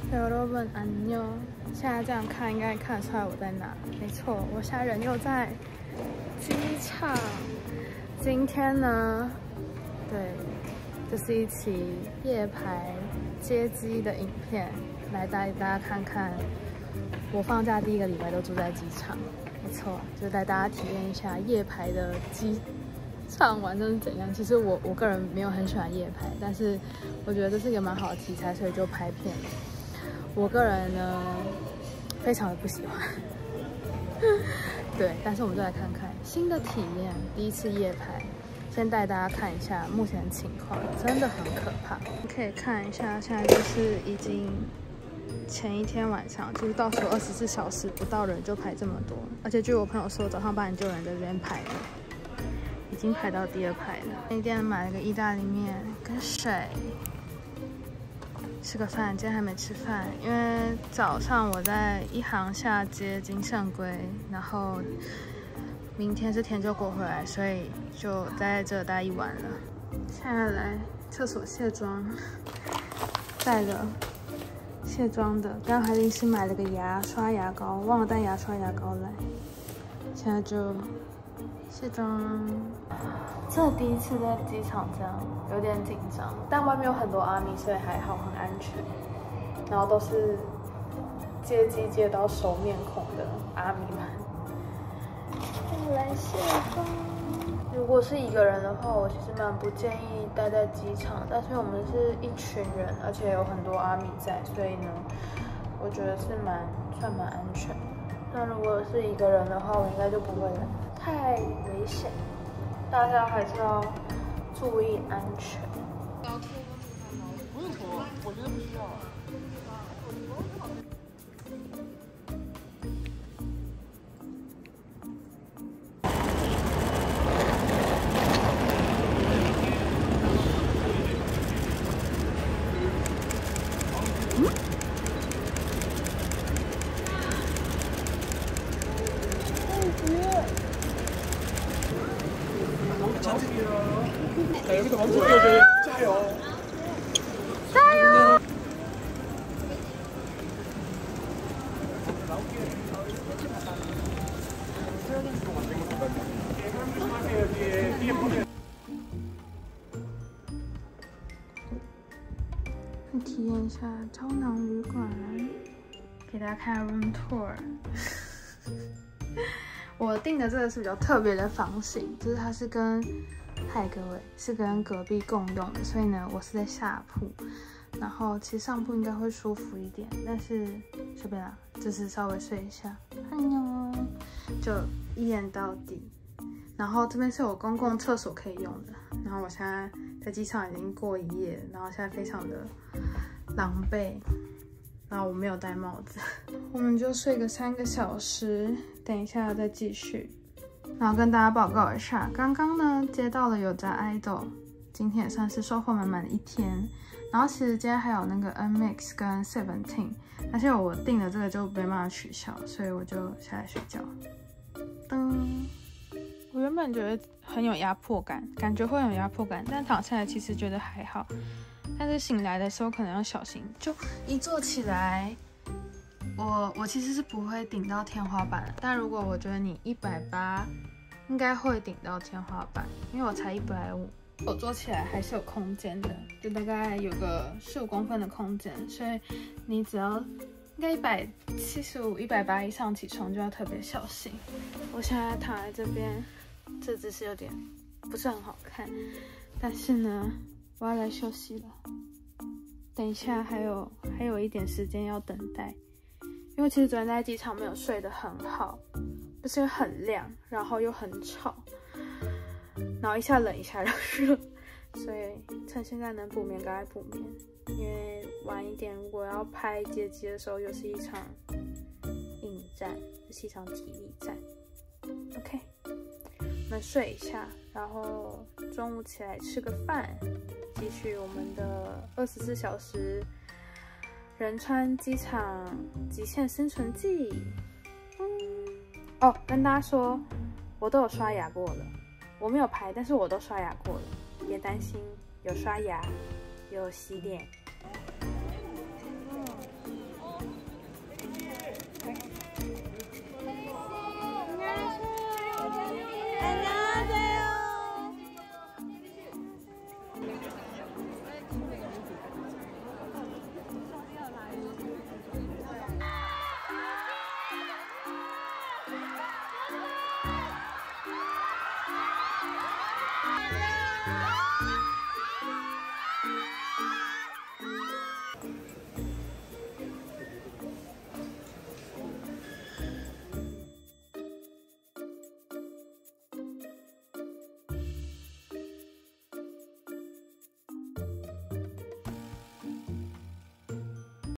여러분 안녕。现在这样看，应该看得出来我在哪。没错，我现在人又在机场。今天呢，对，这是一期夜排接机的影片，来带大家看看我放假第1个礼拜都住在机场。没错，就带大家体验一下夜排的机场玩真是怎样。其实我个人没有很喜欢夜排，但是我觉得这是一个蛮好的题材，所以就拍片。我个人呢，非常的不喜欢。对，但是我们就来看看新的体验，第1次夜排。先带大家看一下目前的情况，真的很可怕。你可以看一下，现在就是已经前一天晚上，就是倒数24小时不到人就排这么多，而且据我朋友说，早上8点就有人在这边排了，已经排到第2排了。那天买了个意大利面跟水，吃个饭。今天还没吃饭，因为早上我在一航下接金圣圭，然后明天是田就国回来，所以就在这待1晚了。现在来厕所卸妆，带了卸妆的，刚还临时买了个牙刷牙膏，忘了带牙刷牙膏来。现在就卸妆。这第1次在机场这样，有点紧张，但外面有很多阿米，所以还好，很安全。然后都是接机接到熟面孔的阿米们。来卸妆。如果是1个人的话，我其实蛮不建议待在机场，但是我们是一群人，而且有很多阿米在，所以呢，我觉得是算蛮安全的。那如果是1个人的话，我应该就不会来，太危险，大家还是要注意安全。 不用涂，我觉得不需要。加油！ 加油！去体验一下胶囊旅馆，给大家看 room tour。我订的这个是比较特别的房型，就是它是跟各位是跟隔壁共用的，所以呢，我是在下铺，然后其实上铺应该会舒服一点，但是随便啦，就是稍微睡一下，哎呦，就1眼到底。然后这边是有公共厕所可以用的，然后我现在在机场已经过1夜，然后现在非常的狼狈，然后我没有戴帽子，我们就睡个3个小时，等一下再继续。然后跟大家报告一下，刚刚呢接到了有家 idol， 今天也算是收获满满的1天。然后其实今天还有那个 NMIX 跟 Seventeen， 而且我订的这个就没办法取消，所以我就下来睡觉。噔，我原本觉得很有压迫感，感觉会有压迫感，但躺下来其实觉得还好。但是醒来的时候可能要小心，就一坐起来。我其实是不会顶到天花板的，但如果我觉得你180，应该会顶到天花板，因为我才150，我坐起来还是有空间的，就大概有个15公分的空间，所以你只要应该175、180以上起床就要特别小心。我现在躺在这边，这姿势有点不是很好看，但是呢，我要来休息了。等一下还有一点时间要等待。因为其实昨天在机场没有睡得很好，就是因为很亮，然后又很吵，然后一下冷一下热，所以趁现在能补眠赶快补眠，因为晚一点如果要拍接机的时候又是一场硬战，是一场体力战。OK， 我们睡一下，然后中午起来吃个饭，继续我们的24小时仁川机场极限生存记。哦，跟大家说，我都有刷牙过了，我没有拍，但是我都刷牙过了，别担心，有刷牙，有洗脸，